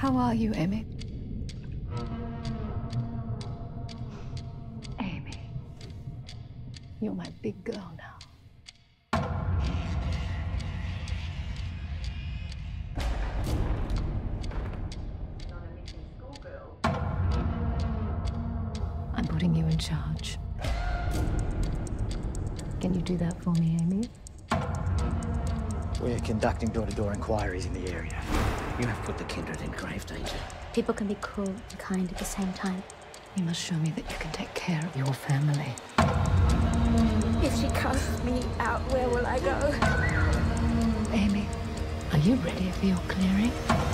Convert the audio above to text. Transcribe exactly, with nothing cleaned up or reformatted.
How are you, Amy? Amy. You're my big girl now. I'm putting you in charge. Can you do that for me, Amy? We're conducting door-to-door inquiries in the area. You have put the kindred in grave danger. People can be cruel and kind at the same time. You must show me that you can take care of your family. If she casts me out, where will I go? Amy, are you ready for your clearing?